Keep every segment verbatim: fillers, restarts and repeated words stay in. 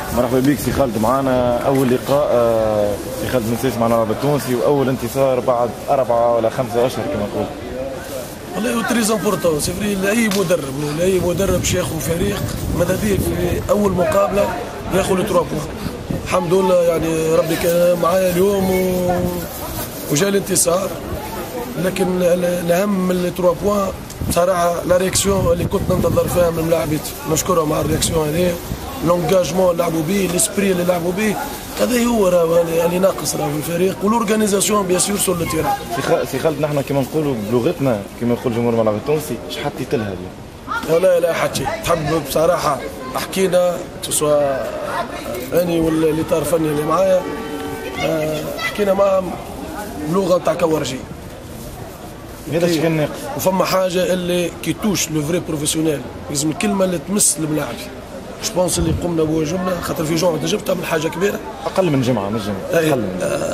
مرحبا بك سي خالد. معنا اول لقاء سي خالد بن سيس مع اللاعب التونسي واول انتصار بعد اربعه ولا خمسه اشهر كما نقول. والله هو تري امبورتون سي فري لاي مدرب لاي مدرب باش ياخذ فريق ماذا بيه في اول مقابله ياخذ لي ثلاثة بوان. الحمد لله يعني ربي كان معايا اليوم و... وجا الانتصار، لكن الاهم من لي ثلاثة بوان بصراحه لا رياكسيون اللي كنت ننتظر فيها من اللاعبين. نشكرهم على الرياكسيون هذه، لونجاجمون اللي لعبوا به، ليسبري اللي لعبوا به، هذا هو راه اللي ناقص راه في الفريق، ولورغانيزاسيون بيان سور سور لو تيران. سي خالد نحن كما نقولوا بلغتنا كما يقول جمهور الملعب التونسي اش حطيت لها اليوم؟ لا لا حتى تحب بصراحه حكينا سواء اني ولا اللي طار فني اللي معايا، حكينا معهم لغه تاع كورجي. هذا الشيء كان ناقص. وفما حاجه اللي كي توش لو فري بروفيسيونيل، لازم الكلمه اللي تمس الملاعب. جو بونس اللي قمنا بواجبنا خاطر في جون تنجم تعمل حاجه كبيره. اقل من جمعه نجم اقل من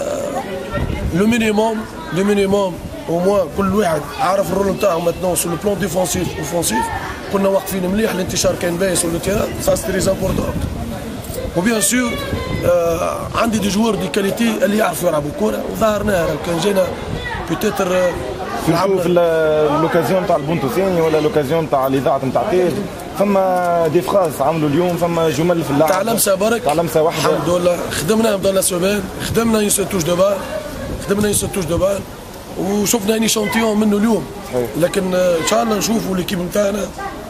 لو مينيموم لو مينيموم او موان كل واحد عارف الرول نتاعو ماتنون سو لو بلون ديفونسيف اوفونسيف. كنا واقفين مليح، الانتشار كان باهي سو لو تيران، سا سي تري امبورتون. وبيان سور آه عندي دي جوار دي كاليتي اللي يعرفوا يلعبوا كوره وظهرناها. كان جينا بوتيتر في اللوكازيون تاع البونتو ثاني ولا لوكازيون تاع الاذاعه نتاع تيج، فما دي فراز عملوا اليوم، فما جمل في اللعب تاع لمسه برك تاع لمسه واحده. الحمد لله خدمنا بدون لا سومان، خدمنا يون توش دو بال، خدمنا يون توش دو بال وشفنا اني شونتيون منه اليوم. صحيح. لكن ان شاء الله نشوفوا ليكيب نتاعنا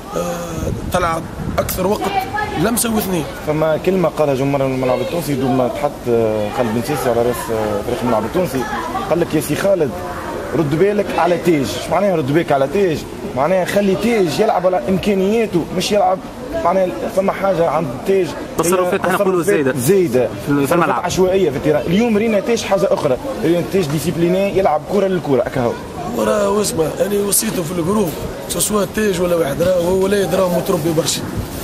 تلعب اكثر وقت لمسه واثنين. فما كلمه قالها جمهور الملعب التونسي دوم ما تحط خالد بن سيسي على راس فريق الملعب التونسي، قال لك يا سي خالد رد بالك على تيج. ايش معناها رد بالك على تيج؟ معناها خلي تيج يلعب على امكانياته، مش يلعب معناها فما حاجه عند تيج تصرفات احنا نقولوا زايده زايده في الملعب، عشوائيه في التيران. اليوم رينا تيج حاجه اخرى، رينا تيج ديسيبليني يلعب كره للكره هكا هو. وراه واسمع انا وصيته في الجروب سواء تيج ولا واحد راه هو ولاد راه متربي برشا.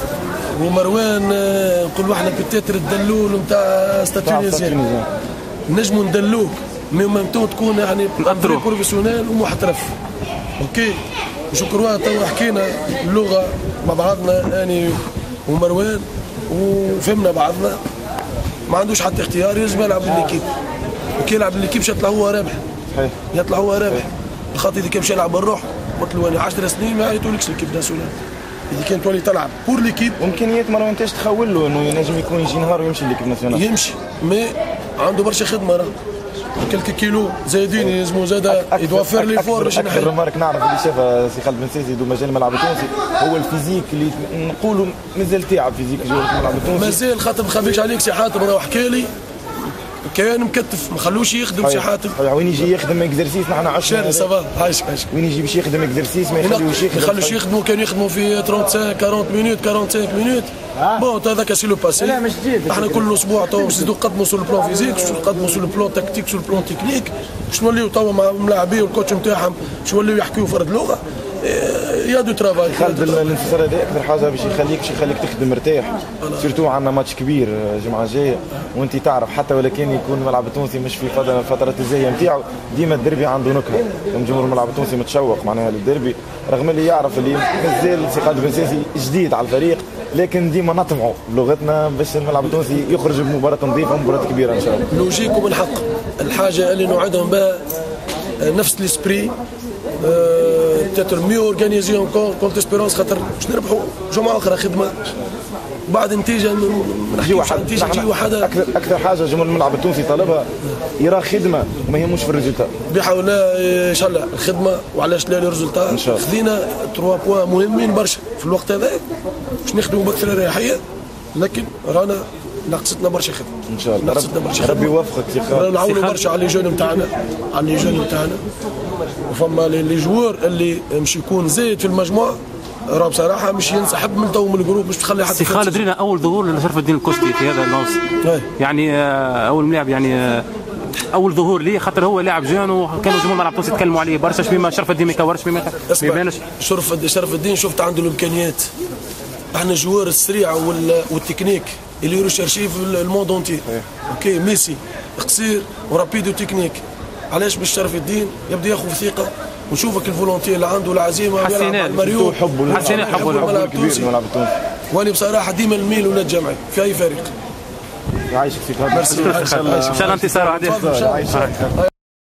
ومروان نقول له احنا بتاتر الدلول نتاع ستاتونيزيان نجموا ندلوك مي ميم طون تكون يعني بروفيسيونيل ومحترف. اوكي وشكرا تو حكينا اللغه مع بعضنا اني ومروان وفهمنا بعضنا، ما عندوش حتى اختيار، يلزم يلعب بالليكيب. وكي يلعب بالليكيب يطلع هو رابح. صحيح يطلع هو رابح. خاطر اذا كان باش يلعب بالروح قلت له انا عشر سنين ما عيطولكش ليكيب ناسيونال. اذا كان تولي تلعب بور ليكيب وامكانيات مروان تاش تخول له انه ينجم يكون يجي نهار ويمشي ليكيب ناسيونال. يمشي مي عنده برشا خدمه راه كلك كيلو زايدين يلزموا زاد يدوا فير لي فور باش نحل. اكثر مارك نعرف اللي شافها سي خالد بن سيسي دو مجال الملعب التونسي هو الفيزيك اللي نقولوا مازال تاعب فيزيك جوار الملعب التونسي. مازال خاطر ما نخبيش عليك سي حاتم راه حكى لي كان مكتف ما خلوش يخدم سي حاتم. وين يجي يخدم اكزرسيس نحن عشرة شاري سافا عايشك عايشك وين يجي باش يخدم اكزرسيس ما يخلوش يخدم، ما يخلوش يخدموا. كانوا يخدموا في خمسين أربعين مينوت أربعين مينوت بون هذاك سي لو باسي. لا مش جديد احنا كل اسبوع تو نزيدوا نقدموا سو البلان فيزيك، نقدموا سو البلان تكتيك، سو البلان تكنيك، باش نوليو تو مع الملاعبين والكوتش نتاعهم باش يوليو يحكيوا فرد لغه. يا دو ترافاي. خالد الانتصار هذا اكثر حاجه باش يخليك باش يخليك تخدم مرتاح، سيرتو عندنا ماتش كبير الجمعه الجايه، وانت تعرف حتى ولا كان يكون الملعب التونسي مش في فتره الزايه نتاعو ديما الديربي عنده نكهه. جمهور الملعب التونسي متشوق معناها للديربي، رغم اللي يعرف اللي مازال سي خالد بن سيسي جديد على الفريق، لكن ديما نطمعوا بلغتنا باش الملعب التونسي يخرج بمباراه نظيفه ومباراه كبيره ان شاء الله. لوجيك وبالحق الحاجه اللي نوعدهم بها نفس الاسبري تاتر ميو اورغانيزي كونت اسبيرونس، خاطر باش نربحوا جمعه اخرى خدمه بعد نتيجه نجي واحد نتيجه تجي وحده. اكثر اكثر حاجه جمهور الملعب التونسي طلبها يرى خدمه وما يهموش في الريزلتا. بحول الله ان شاء الله الخدمه، وعلاش لا الريزلتا. خذينا ثلاثة بوان مهمين برشا في الوقت هذا باش نخدموا باكثر اريحيه، لكن رانا ناقصتنا برشا خدمه ان شاء الله. ناقصتنا برشا خدمه. ربي يوفقك يا خالد. نعاونوا برشا على لي جون نتاعنا على لي جون نتاعنا، وفما لي جوار اللي مش يكون زايد في المجموعه راه بصراحه مش ينسحب من تو من الجروب، مش تخلي حتى. سي خالد رينا اول ظهور لشرف الدين الكوستي في هذا الموسم، يعني اول ملاعب يعني اول ظهور ليه، خاطر هو لاعب جون وكانوا جمهور الملعب التونسي يتكلموا عليه برشا. بما شرف الدين ما يكورش بما ما يبانش. شرف شرف الدين شفت عنده الامكانيات. احنا جوار السريع والتكنيك اللي يرشرشي في الموند اونتي. اوكي ميسي قصير ورابيد وتكنيك. علاش باش شرف الدين يبدا ياخذ ثقه ونشوفك الفولونتي اللي عنده العزيمه حسينا حبه حسينا حبه الملعب التونسي. وانا بصراحه ديما نميل ولاد جمعي في اي فريق يعيشك فيك. ميرسي. ان شاء الله انتصار.